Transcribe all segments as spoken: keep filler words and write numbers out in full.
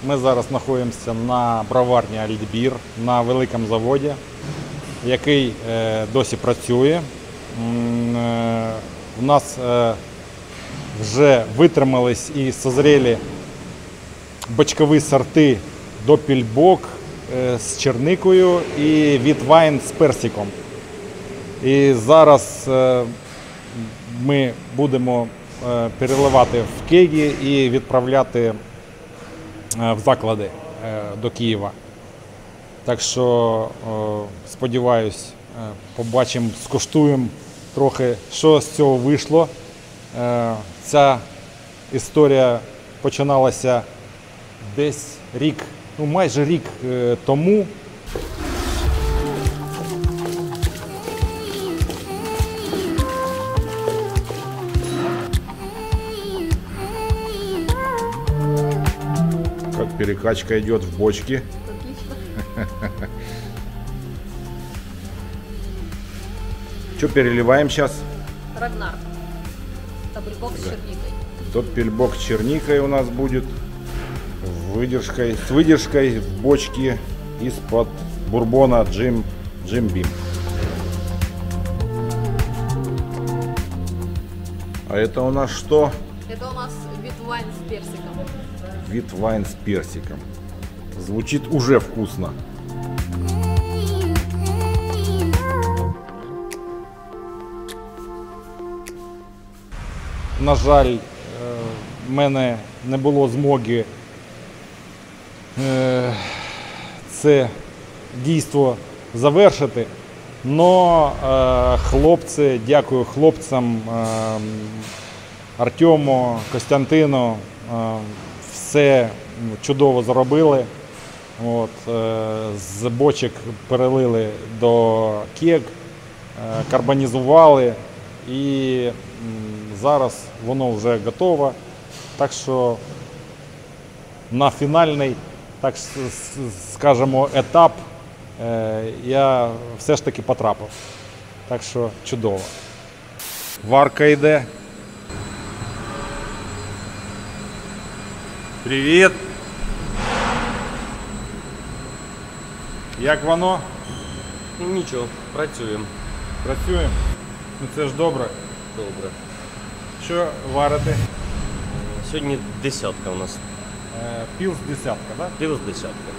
Ми зараз знаходимося на броварні «Альтбір» на великому заводі, який е, досі працює. М, е, у нас е, вже витримались і созріли бочкові сорти «Доппельбок» е, з черникою і «Вітвайн» з персиком. І зараз е, ми будемо е, переливати в кеги і відправляти в заклади до Києва. Так що, сподіваюсь, побачимо, скуштуємо трохи, що з цього вийшло. Ця історія починалася десь рік, ну майже рік тому. Перекачка идет в бочке. Что переливаем сейчас? Рагнар. Доппельбок с черникой. Доппельбок с черникой у нас будет. Выдержкой, с выдержкой в бочке из-под бурбона Джим, Джим Бим. А это у нас что? Это у нас витвайн с персиком. Витвайн с персиком. Звучит уже вкусно. На жаль, в мене не було змоги це дійство завершити. Но хлопці, дякую хлопцям, Артему, Костянтину, все чудово зробили. От, з бочок перелили до кег, карбонізували і зараз воно вже готове. Так що на фінальний, так скажемо, етап я все ж таки потрапив. Так що чудово. Варка йде. Привіт! Як воно? Ну нічого, працюємо. Працюємо? Ну це ж добре. Добре. Що варите? Сьогодні десятка у нас. Е, Пілс десятка, так? Пілс десятка.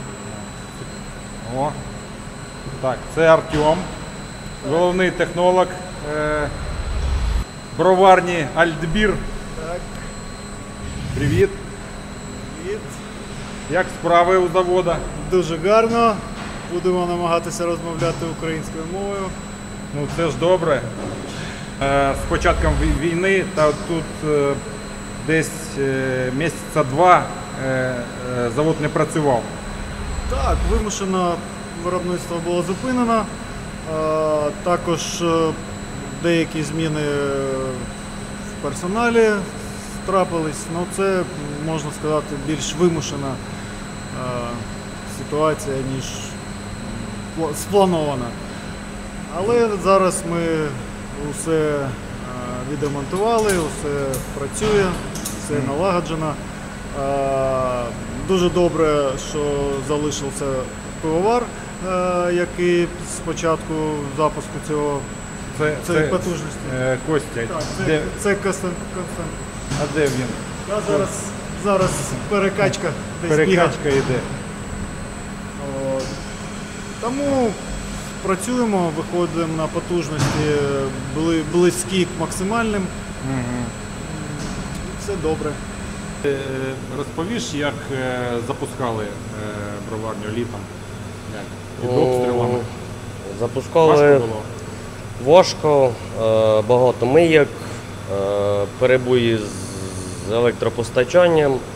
О. Так, це Артем, головний технолог е, броварні «Альтбір». Так. Привіт. Привіт. Як справи у завода? Дуже гарно. Будемо намагатися розмовляти українською мовою. Ну це ж добре. Е, з початком війни та тут е, десь е, місяця два е, е, завод не працював. Так, вимушено виробництво було зупинено. Е, також е, деякі зміни в персоналі трапились. Ну, це, можна сказати, більш вимушена е, ситуація, ніж спланована. Але зараз ми усе е, відремонтували, усе працює, все налагоджено. Е, дуже добре, що залишився пивовар, е, який з початку запуску цього Це, цієї це потужності. е, Костя. Так, це, Де, це Констант. Констант. а де він? А зараз, зараз перекачка десь бігає. Перекачка йде. От. Тому працюємо, виходимо на потужності були близькі к максимальним. Угу. Все добре. Е, Розповіш, як е, запускали е, броварню літом? Як? Під обстрілами? Запускали Важко було? важко, е, багато мийок, е, перебої з електропостачаннм, е,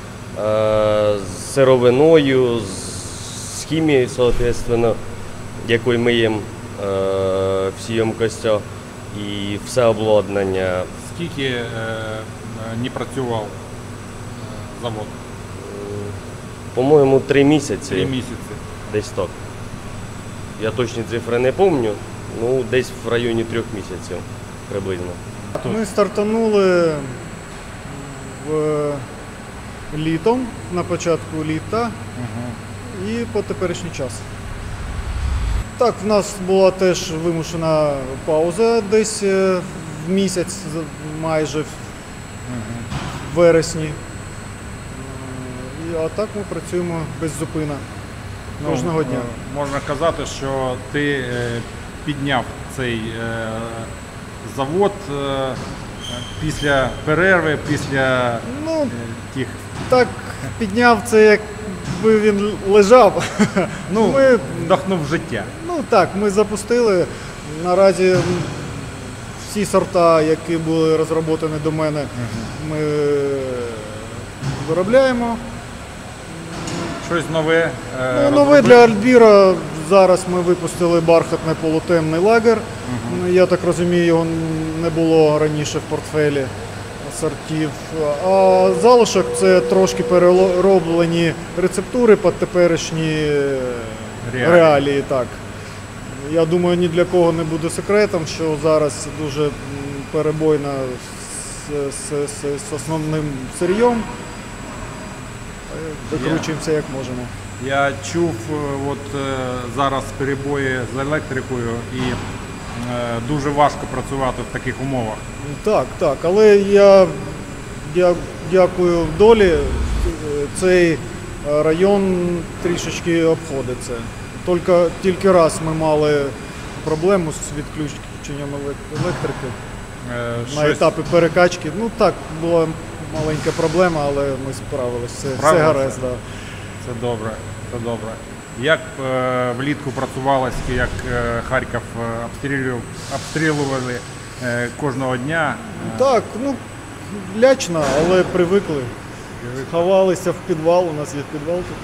з сировиною, з хімією, соответственно, якою миємо е, всі ємкості і все обладнання. Скільки е, не працював е, завод? По-моєму, три місяці. Три місяці. Десь так. Я точні цифри не пам'ятаю, ну десь в районі трьох місяців приблизно. Ми стартанули в літом, на початку літа і по теперішній час. Так, в нас була теж вимушена пауза десь е, в місяць, з- майже в вересні. Е, і- А так ми працюємо без зупину Ну, кожного е, дня. Можна казати, що ти е, підняв цей е, завод е, після перерви, після Ну, е, тих. так підняв це, якби він лежав. Ну, ми, вдохнув життя. ну так, ми запустили. Наразі м, всі сорта, які були розроблені до мене, ми виробляємо. Щось нове. е, Ну, нове розробив? для Альбіра. Зараз ми випустили бархатний полутемний лагер. Ну, Я так розумію, його не було раніше в портфелі сортів. А залишок це трошки перероблені рецептури під теперішні Реалії. реалії. Так. Я думаю, ні для кого не буде секретом, що зараз дуже м, перебойна з, з, з, з основним сир'єм. Викручуємося як можемо. Я чув е, от, е, зараз перебої з електрикою і е, дуже важко працювати в таких умовах. Так, так, але я дя- дякую долі, е, цей е, район трішечки обходиться. Тільки, тільки раз ми мали проблему з відключенням елек- електрики Е, на щось- етапі перекачки. Ну так, була маленька проблема, але ми справилися. Все, все Справилися? гаразд. Да. Це добре, це добре. Як е, влітку працювалось, як е, Харків е, обстрілював, обстрілювали е, кожного дня? Е, Так, ну лячно, але привикли. Ховалися в підвал, у нас є підвал тут.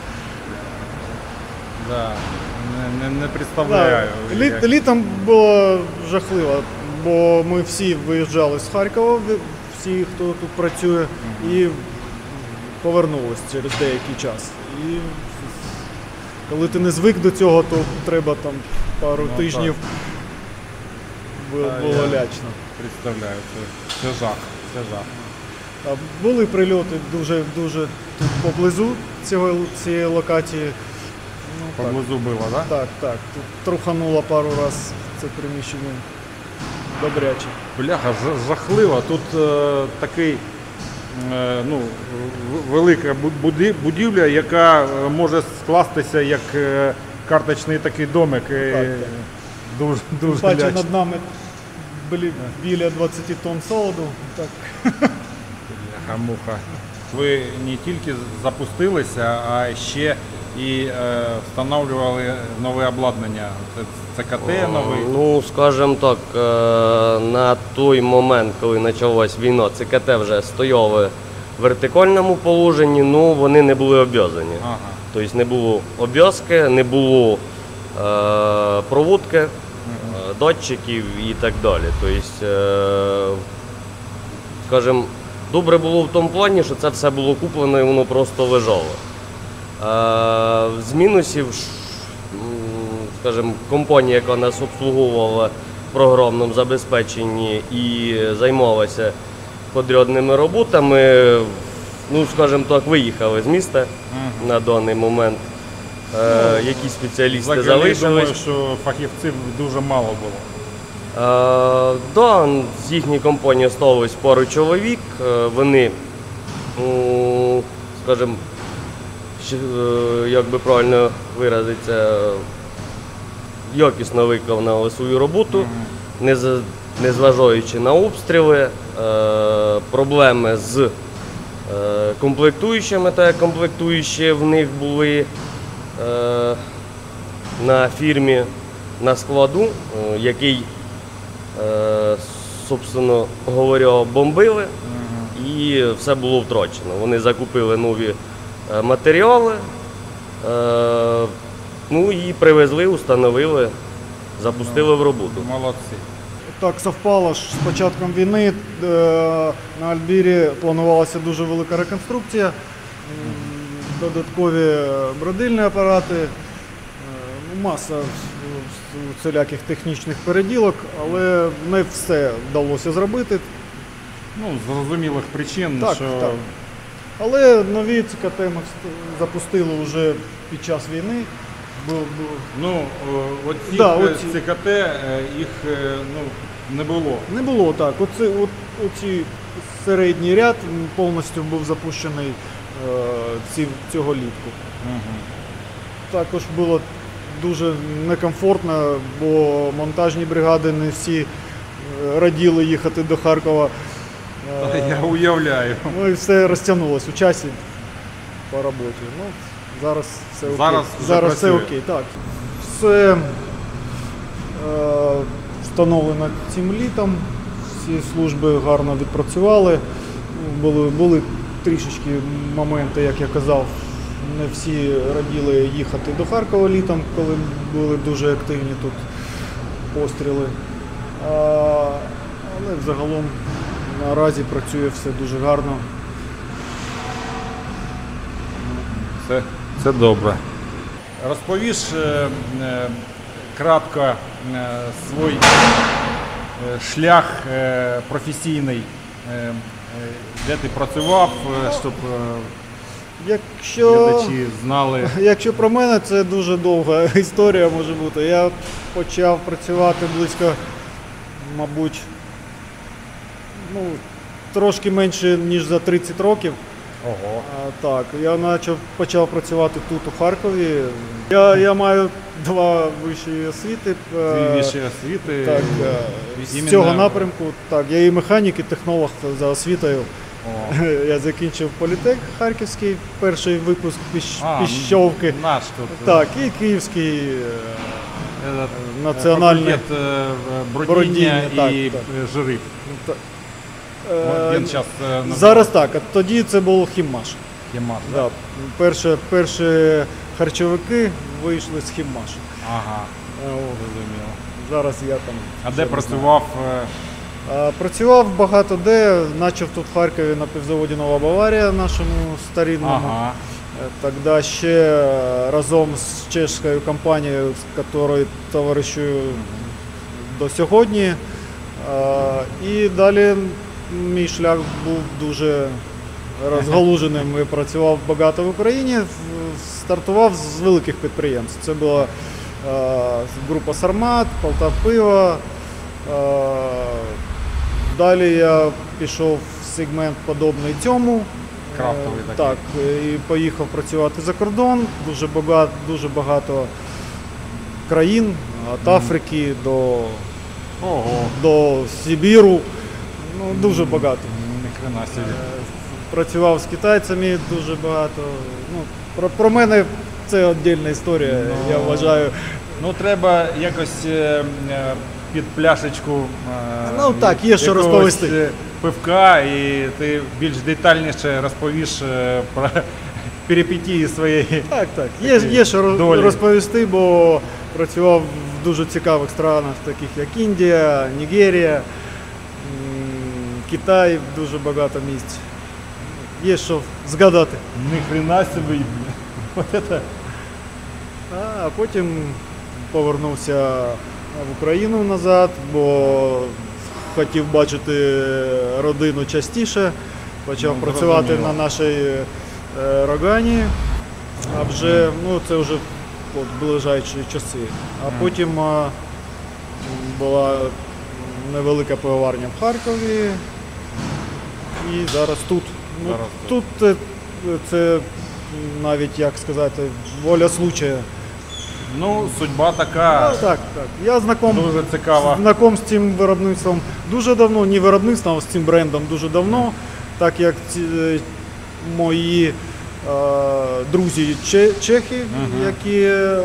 да. не, не, не представляю. Да. Літ, як- літом було жахливо, бо ми всі виїжджали з Харкова, ви- всі, хто тут працює, і повернулися через деякий час. І коли ти не звик до цього, то треба там пару Ну, тижнів. Було, Та, було я- лячно. Представляю, це, це жах, це жах. А були прильоти дуже дуже тут поблизу цього, цієї локації. Ну, так. Поблизу було, так? Да? Так, так. Тут трухануло пару разів це приміщення добряче. Бляха, ж- жахливо. Тут е, такий е, ну, в- велика бу- буди- будівля, яка е, може скластися як е, карточний такий домик. І Так, так. Дуже, дуже Бачу, лячно. над нами були біля двадцять тонн солоду. Так. Бляха-муха. Ви не тільки запустилися, а ще і е, встановлювали нове обладнання. Це ЦКТ новий. Ну, скажімо так, е, на той момент, коли почалась війна, ЦКТ вже стояли в вертикальному положенні, ну вони не були обв'язані. Ага. Тобто не було обв'язки, не було е, проводки, е, датчиків і так далі. Тобто, е, скажімо, добре було в тому плані, що це все було куплено і воно просто лежало. Е, з мінусів, ш- м, скажімо, компанія, яка нас обслуговувала в програмному забезпеченні і займалася подрядними роботами, ну, скажімо так, виїхали з міста на даний момент. Е, які спеціалісти Взагалі, думаю, залишились. що фахівців дуже мало було. Е, да, з їхньої компанії залишилось пару чоловік. Е, Вони, ну, скажімо, щ- е, як би правильно виразитися, якісно виконали свою роботу, не за- незважаючи на обстріли, е, проблеми з е, комплектуючими, так як комплектуючі в них були е, на фірмі на складу, е, який, е, собственно говоря, бомбили, і все було втрачено. Вони закупили нові е, матеріали, е, ну і привезли, установили, запустили в роботу. Молодці. Так совпало ж з початком війни. е, На Альбірі планувалася дуже велика реконструкція, м, додаткові бродильні апарати, е, ну, маса вс- всіляких технічних переділок, але не все вдалося зробити. Ну, з зрозумілих причин, Так, що так. Але нові ЦКТ ми вст- запустили вже під час війни. Був, був, Ну, е, оці Да, е, оці. ЦКТ, е, їх е, ну, не було. Не було так. Оце, от, оці середній ряд повністю був запущений е, ці, цього літку. Мгм. Також було дуже некомфортно, бо монтажні бригади не всі е, раділи їхати до Харкова. Е, Я уявляю. Ну і все розтягнулося у часі по роботі. Ну, зараз все окей. Зараз вже зараз все працює. окей. Так. Все е, встановлено цим літом. Всі служби гарно відпрацювали. Були, були трішечки моменти, як я казав, не всі раділи їхати до Харкова літом, коли були дуже активні тут постріли. А, але взагалом наразі працює все дуже гарно. Це, це добре. Розповіш е, е, кратко е, свій е, шлях е, професійний, е, е, де ти працював, е, щоб е, Якщо, глядачі знали. якщо про мене, це дуже довга історія може бути. Я почав працювати близько, мабуть, ну, трошки менше, ніж за тридцять років. Ого. А, так, я почав, почав працювати тут, у Харкові. Я, я маю два вищі освіти. е, Дві вищі освіти. Так, е, з Іменно- цього напрямку. Так, я і механік, і технолог за освітою. О. Я закінчив політех Харківський, перший випуск піщ, А, піщовки. Наш тут. Так, і Київський е, Этот, національний. факультет, е, бродіння Бродіння, так, і так. е, жирів. та- От е, Він зараз Зараз так, а тоді це був хіммаш. Хімаш. Да. Перші, перші харчовики вийшли з хіммашу. Ага, Е, о, зрозуміло. Зараз я там. А вже де не працював? е, знаю. А, Працював багато де, почав тут в Харкові на півзаводі Нова Баварія, нашому старинному. Ага. Е, Тогда ще разом з чеською компанією, з якою товаришую до сьогодні. Е, І далі мій шлях був дуже розгалуженим. Я працював багато в Україні, в- стартував з великих підприємств. Це була е, група Сармат, Полтавпиво. Е, Далі я пішов в сегмент подобний цьому. Крафтовий Е, такий. Так, і поїхав працювати за кордон. Дуже багато, дуже багато країн, від Африки до, Ого. до Сибіру. Ну, дуже багато. Ніхрена собі. Е, Працював з китайцями дуже багато. Ну, про, про мене це віддільна історія, Ну, я вважаю. Ну, треба якось е, е, під пляшечку. е, Ну, так, є що якогось, розповісти. е, Пивка, і ти більш детальніше розповіш е, про перипетії своєї. Так, так. Є, є що роз- долі. розповісти, бо працював в дуже цікавих странах, таких як Індія, Нігерія, м, Китай, дуже багато місць. Є що згадати. Ніхрена собі. От це. А потім повернувся в Україну назад, бо хотів бачити родину частіше. Почав Ну, працювати зрозуміло. на нашій е, Рогані, а вже ну, це вже от, ближайші часи. А потім е, була невелика пивоварня в Харкові і зараз тут. Ну, Зараз тут е, це навіть, як сказати, воля случая. Ну, судьба така Ну, так, так. Я знаком, дуже цікава. знаком з цим виробництвом дуже давно, не виробництвом, а з цим брендом дуже давно, так як ці, е, мої е, друзі че- чехи, Мгм. які е,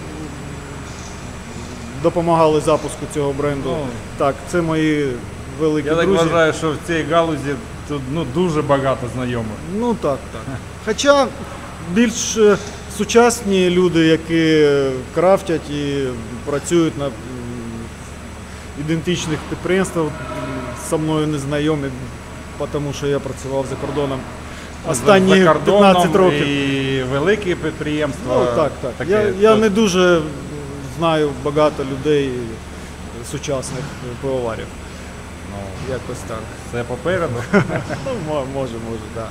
допомагали запуску цього бренду. Ну, Так, це мої великі Я так друзі. вважаю, що в цій галузі тут ну, дуже багато знайомих. Ну так, так. Хоча більш е, сучасні люди, які крафтять і працюють на м, ідентичних підприємствах, м, зі мною не знайомі, тому що я працював за кордоном останні За кордоном п'ятнадцять років. І великі підприємства. Ну так, так. таке, Я, я то- не дуже знаю багато людей сучасних пивоварів. Ну, Якось так. це попереду. Ну, мо- може, може, так.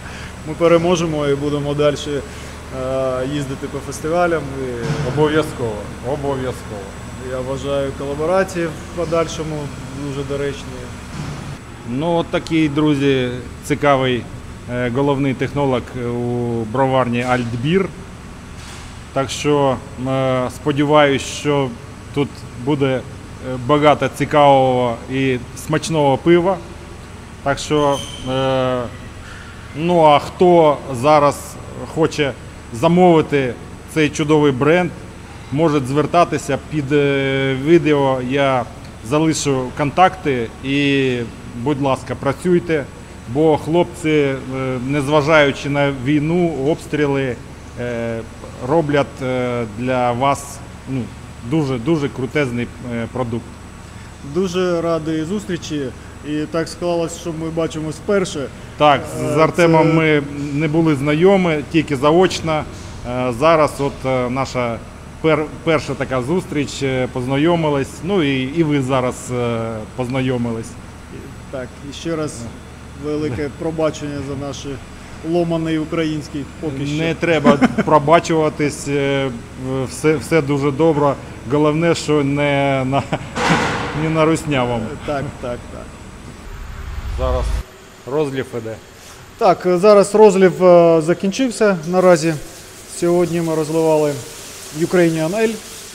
ми переможемо і будемо далі е, їздити по фестивалям. І Обов'язково. Обов'язково. я вважаю колаборації в подальшому дуже доречні. Ну, от такий, друзі, цікавий е, головний технолог у броварні Альтбір. Так що е, сподіваюсь, що тут буде е, багато цікавого і смачного пива. Так що, е, ну а хто зараз хоче замовити цей чудовий бренд, може звертатися під е, відео. Я залишу контакти і, будь ласка, працюйте, бо хлопці, е, незважаючи на війну, обстріли, е, роблять е, для вас ну, дуже-дуже крутезний е, продукт. Дуже радий зустрічі. І так склалось, що ми бачимось вперше. Так, з Артемом Це- ми не були знайомі, тільки заочно. Е, Зараз от е, наша пер, перша така зустріч, е, познайомились, ну і, і ви зараз е, познайомились. Так, і ще раз велике пробачення за наш ломаний український поки що. Не треба пробачуватись, е, все, все дуже добре. Головне, що не на, не на руснявому. Так, так, так. Зараз розлів іде. Так, зараз розлів е, закінчився наразі. Сьогодні ми розливали Ukrainian Ale. М,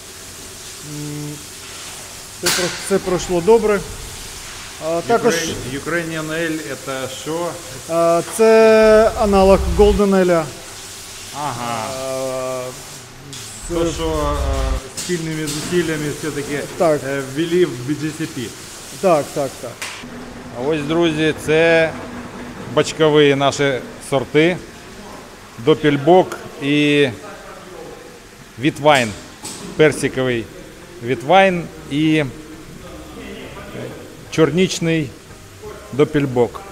Це, про- це пройшло добре. А, також Ukrainian Ale – це що? е, це аналог Golden Ale. Ага. Е, з- То, що е, спільними зусиллями все-таки Так. е, ввели в бі джі сі пі. Так, так, так. А ось, друзі, це бочкові наші сорти. Допельбок і Вітвайн. Персиковий Вітвайн і чорничний Допельбок.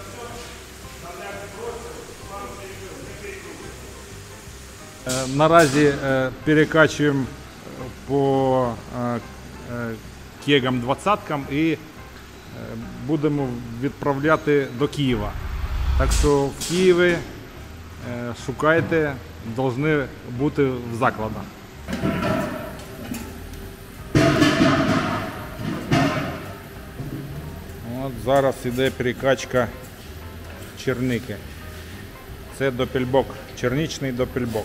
Е, Наразі е, перекачуємо по е, е, кегам двадцяткам і е, будемо відправляти до Києва. Так що в Києві е, шукайте, повинні бути в закладах. От зараз іде перекачка черники. Це допельбок, черничний допельбок.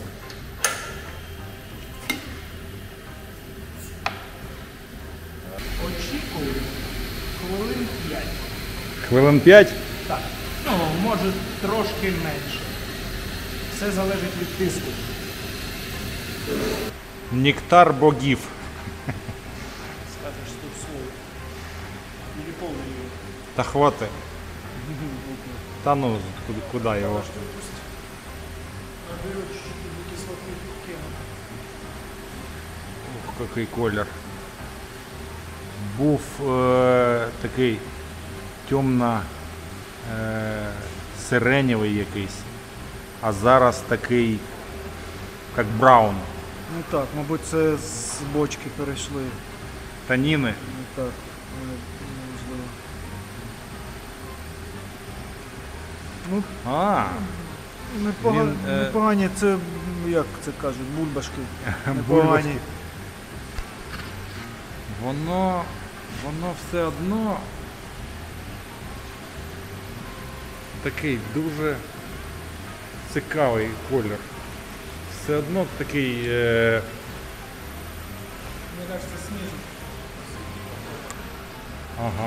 Очікую хвилин п'ять. Хвилин п'ять. Так. Ну, може трошки менше. Все залежить від тиску. Нектар богів. Скажеш тут слово. Или повний. Та хвати. Та ну, куди, куди його? Наберет чуть-чуть кислоты кема. Ух, який колір. Був е, такий темно е, сиренєвий якийсь, а зараз такий, як браун. Ну так, мабуть, це з бочки перейшли. Таніни. Ну так, е, можливо. Ну, А, непогані, Він, е, непогані, це, м, як це кажуть, бульбашки. бульбашки. Непогані. Воно, воно все одно такий дуже цікавий колір. Все одно такий. Е, Мне кажется, снизу. ага.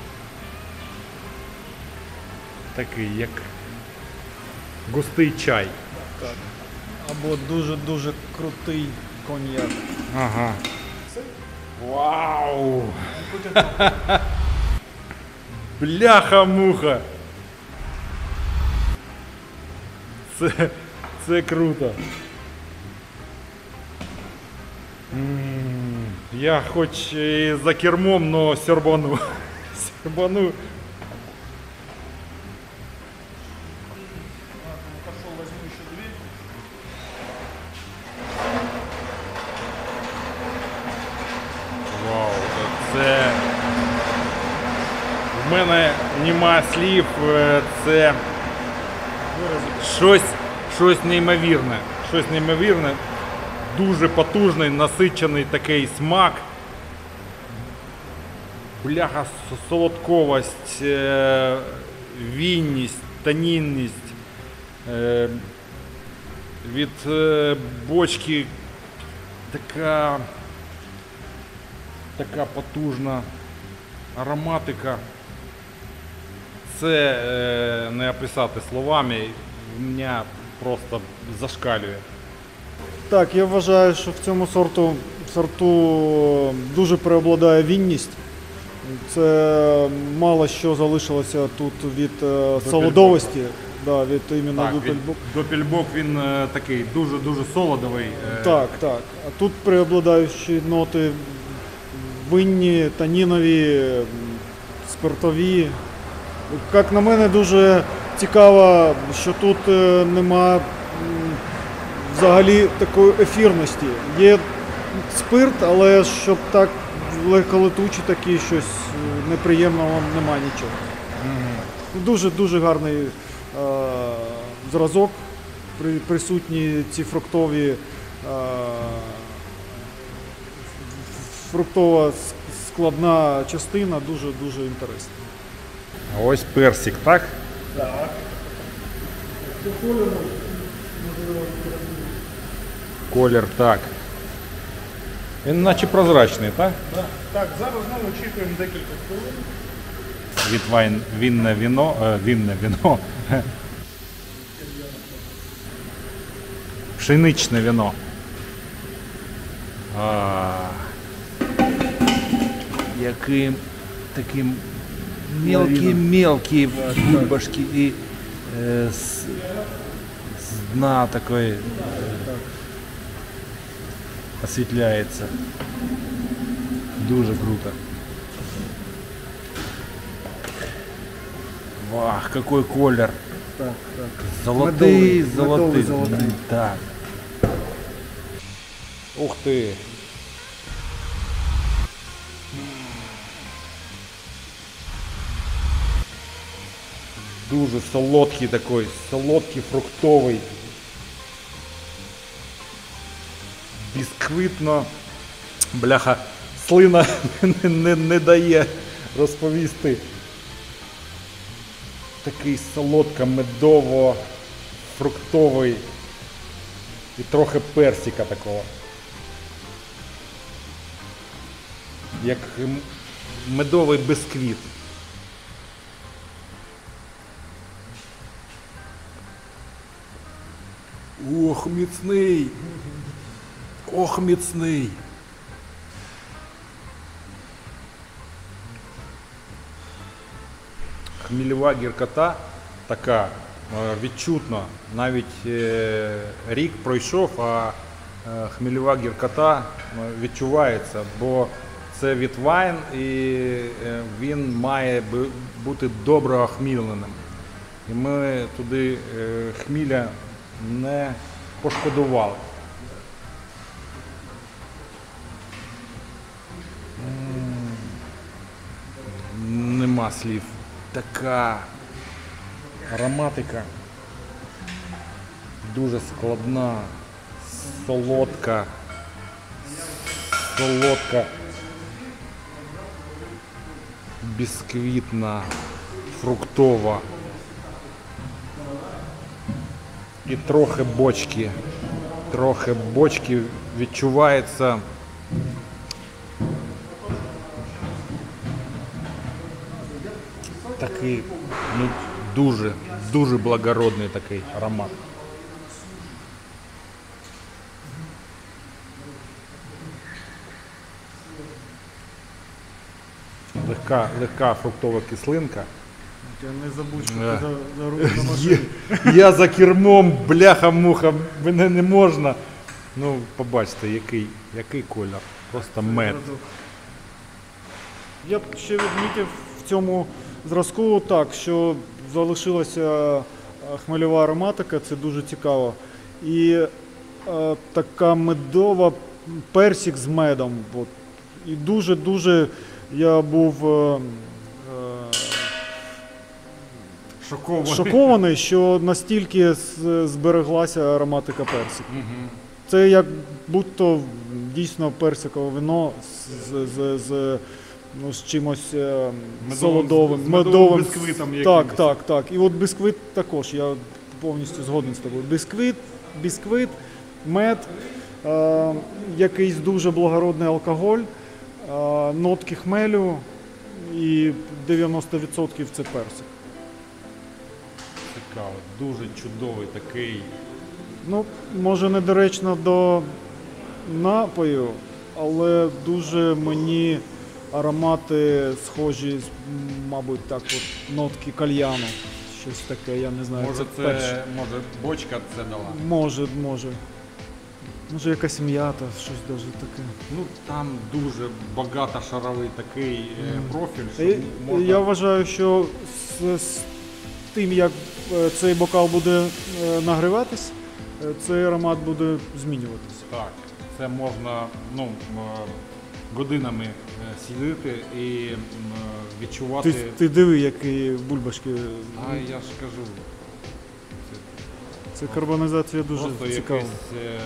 Такий, як густий чай. Так. Або дуже-дуже крутий коньяк. Ага. Вау! Бляха-муха! Це, це круто. М, Я хоч і за кермом, но сербану. Сербану. Пошел, возьму еще дверь. Вау, це. В мене нема слів, е, це щось, щось неймовірне. Щось неймовірне. Дуже потужний, насичений такий смак. Бляха, с- солодковость, е- вінність, танінність. Е- від е- бочки така, така потужна ароматика. Це е- не описати словами, мене просто зашкалює. Так, я вважаю, що в цьому сорту, сорту дуже преобладає вінність. Це мало що залишилося тут від е, солодовості, да, від іменно Так, Дупельбок. від- Допельбок він е, такий дуже-дуже солодовий. е, Так, так. А тут преобладаючі ноти винні, танінові, м, спиртові. Як на мене, дуже цікаво, що тут е, нема м, взагалі такої ефірності. Є спирт, але щоб так легколетучі такі щось е, неприємного немає нічого. Дуже-дуже гарний е, зразок. При, присутні ці фруктові, е, фруктова с- складна частина, дуже-дуже інтересна. А ось персик, так? Колір, так. Він наче прозрачний, так? Так, зараз знову очікуємо декілька хвилин. Від вайн, вінне віно, е, вінне віно. Пшеничне віно. А, які такі мелкі-мелкі бульбашки і е, з, з дна такої е, освітляється. Дуже круто. Вах, какой колер. Так, так. Золотий, Медовий, золотий. медовий, золотий. М, Так. Ух ти. Дуже солодкий такой, солодкий, фруктовий. Бісквитно. Бляха, слина не, не, не дає розповісти. Такий солодко-медово-фруктовий і трохи персика такого. Як м- медовий бисквіт. Ох, міцний! Ох, міцний! Хмільова гіркота така е, відчутна. Навіть е, рік пройшов, а е, хмільова гіркота е, відчувається, бо це від вайн і е, він має би- бути добре охміленим. І ми туди е, хміля не пошкодували. М, Нема слів. Така ароматика дуже складна, солодка, солодка, бісквітна, фруктова і трохи бочки, трохи бочки відчувається. Такий, ну, дуже, дуже благородний такий аромат. Легка, легка фруктова кислинка. Я не забудь, що Да. ти за, за рулем на Є- машині. Я за кермом, бляха-муха, мене не можна. Ну, побачите, який, який колір. Просто мед. Я б ще відмітив в цьому зразку так, що залишилася е, хмельова ароматика, це дуже цікаво. І е, така медова персик з медом. От. І дуже-дуже я був е, е, Шокований. шокований, що настільки з- збереглася ароматика персику. Це як будь-то дійсно персикове вино з, з, з, ну, з чимось е, Медовим- солодовим, з медовим бісквитом Так, якимось. так, так. І от бісквит також, я повністю згоден з тобою. Бісквит, бісквит, мед, е, якийсь дуже благородний алкоголь, е, нотки хмелю і дев'яносто відсотків це персик. Цікаво, дуже чудовий такий. Ну, може, недоречно до напою, але дуже мені аромати схожі, з, мабуть, так, от нотки кальяну. Щось таке, я не знаю. Може, перше. це може бочка це дала. Може, може. Може, якась м'ята, щось даже таке. Ну там дуже багатошаровий такий е, профіль, що І- можна. Я вважаю, що з, з тим, як е, цей бокал буде е, нагріватись, е, цей аромат буде змінюватися. Так, це можна ну, м, годинами е, сидіти і м, відчувати. Ти, ти диви, які бульбашки. А я ж кажу, Це карбонізація дуже просто цікава. якесь е,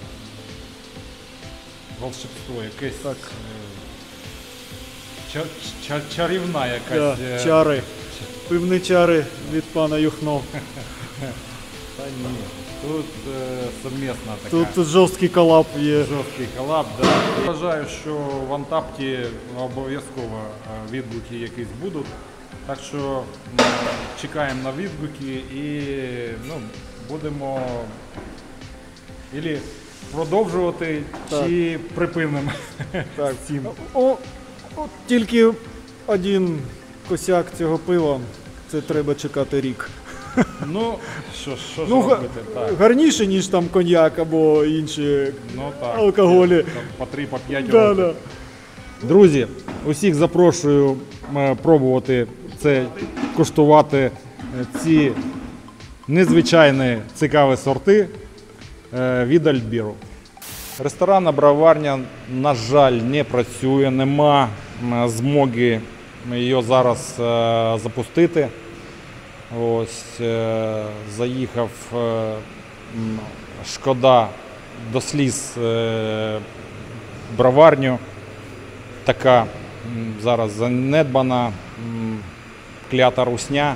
волшебство, якесь Так. е, чар, чар, чарівна якась. Да, е, чари. Пивні чари від пана Юхно. Та ні. Тут е, сумісна така. Тут жорсткий колаб є. Жорсткий колаб, да. Вважаю, що в Антапті обов'язково е, відгуки якісь будуть. Так що м, чекаємо на відгуки і ну, будемо ілі продовжувати Так. чи припинимо. Так. з цим. О, от тільки один косяк цього пива. Це треба чекати рік. Ну, що, що ж Ну, га- робити? Так. гарніше, ніж там коньяк або інші Ну, так. алкоголі. Там по три, по п'ять Да, років. да. Друзі, усіх запрошую е, пробувати це, куштувати е, ці незвичайні цікаві сорти е, від Альтбіру. Ресторанна броварня, на жаль, не працює, нема м, змоги її зараз е, запустити. Ось е, заїхав е, м, шкода до сліз е, броварню. Така м, зараз занедбана, м, клята русня.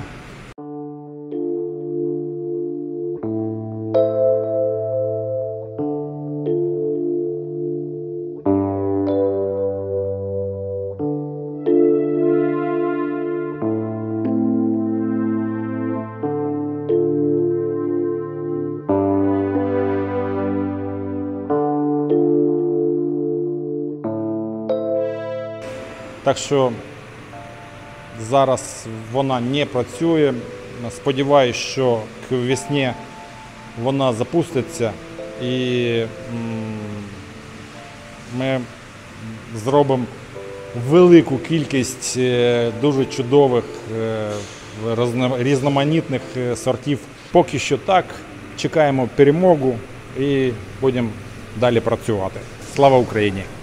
Так що зараз вона не працює. Сподіваюсь, що к весні вона запуститься і м, ми зробимо велику кількість е, дуже чудових е, розно- різноманітних е, сортів. Поки що так, чекаємо перемогу і будемо далі працювати. Слава Україні!